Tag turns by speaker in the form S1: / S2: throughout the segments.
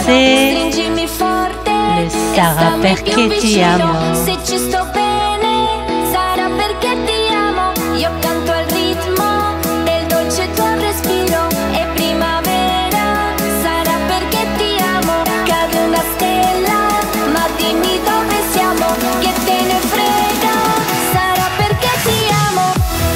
S1: José,
S2: stringimi forte,
S1: le sarà
S2: e
S1: perché
S2: stammi più
S1: ti
S2: vicino.
S1: amo.
S2: Se ci sto bene, sarà perché ti amo. Io canto al ritmo del dolce tuo respiro. E primavera, sarà perché ti amo. Cade una stella, ma dimmi dove siamo, che te ne frega, sarà perché ti amo.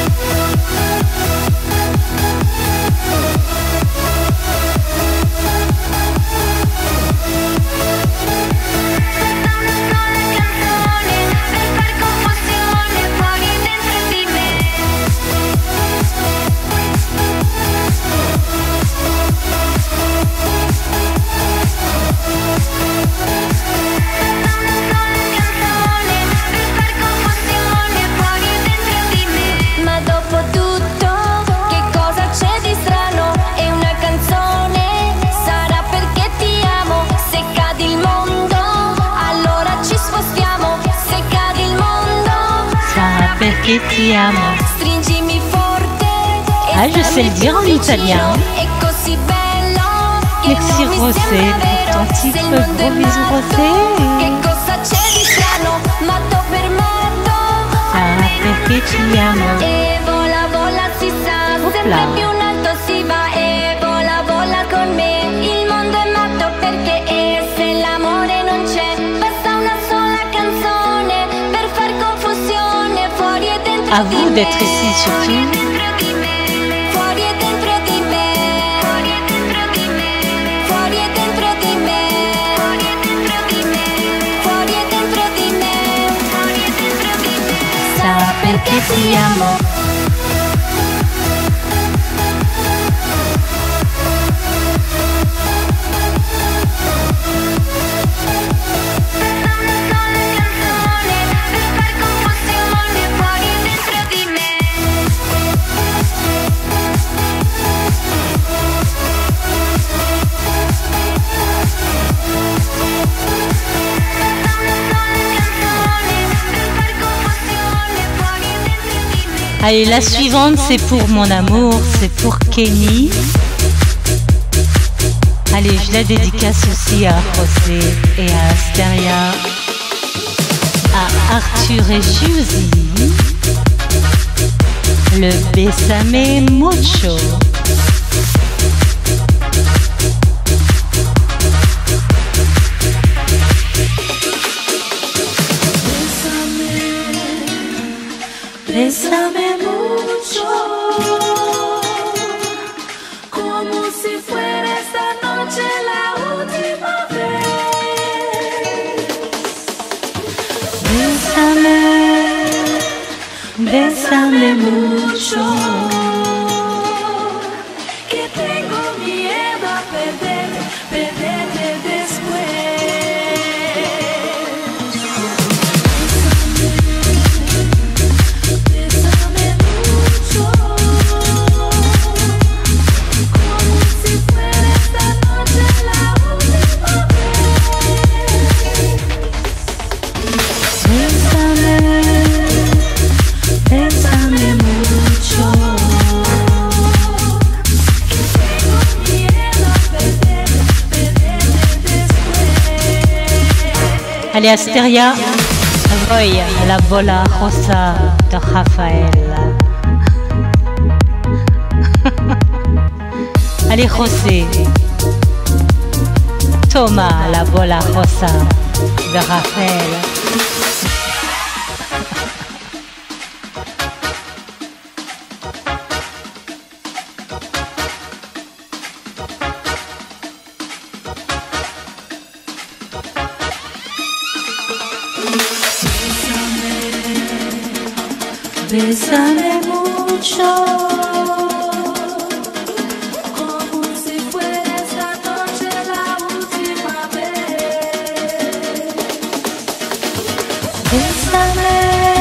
S2: Ma dopo tutto, che cosa c'è di strano? È una canzone, sarà perché ti amo. Se cade il mondo, allora ci spostiamo. Se cade il mondo,
S1: Sarà perché ti amo.
S2: stringimi forte. E
S1: Ah, je sais le dire en italien.
S2: È così bello che
S1: Merci
S2: non mi
S1: Rosé
S2: sembra
S1: pour
S2: vero.
S1: ton
S2: Se il
S1: titre.
S2: mondo è
S1: Gros bisous
S2: matto,
S1: Rosé.
S2: che cosa c'è di strano? Matto per matto.
S1: Sarà perché ti amo.
S2: E vola, vola, si sa, sempre
S1: Opla.
S2: più in alto si va. E vola, vola con me. Il mondo è matto perché se l'amore non c'è, basta una sola canzone per far confusione. Fuori e dentro
S1: À
S2: di
S1: vous
S2: me.
S1: d'être ici
S2: Fuori e
S1: surtout.
S2: dentro di me. Fuori e dentro di me. Fuori e dentro di me. Fuori e dentro di me. Fuori e dentro di me. Fuori e dentro di me. Fuori e dentro di me.
S1: Sarà perché ti amo. Allez, la suivante, c'est pour mon amour, c'est pour Kenny. Allez, je la dédicace aussi à José et à Asteria, à Arthur et Giusy. Le Bésame Mucho.
S3: Bésame mucho, como si fuera esta noche la última vez.
S1: Bésame, bésame mucho.
S3: Que tengo miedo a perderte, perderte después. Bésame mucho, como si fuera esta noche la última vez.
S1: Bésame, bésame mucho.
S3: Tengo miedo a perderte, perderte después.
S1: Allez, Asteria, voy a la bola rosa de Rafael. Allez, José, toma la bola rosa de Rafael.
S3: Bésame mucho, como si fuera esta noche la última vez.
S1: Bésame,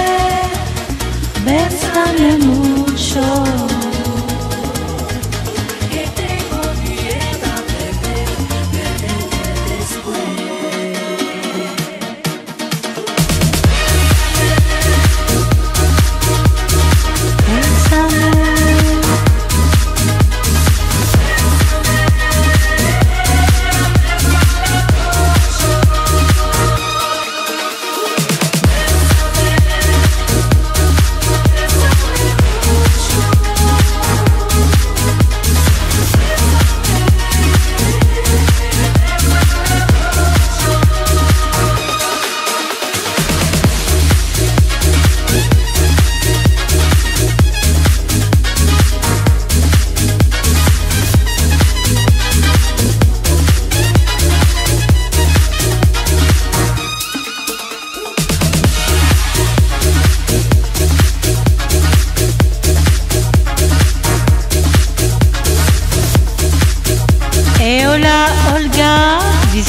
S1: bésame mucho.
S3: Que tengo miedo a perderte después.
S1: Bésame,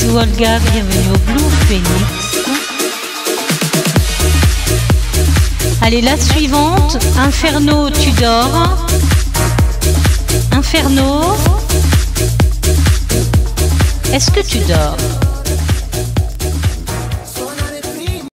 S1: Olga, bienvenue au Blue Phoenix. Allez, la suivante, Inferno, tu dors. Inferno, est-ce que tu dors?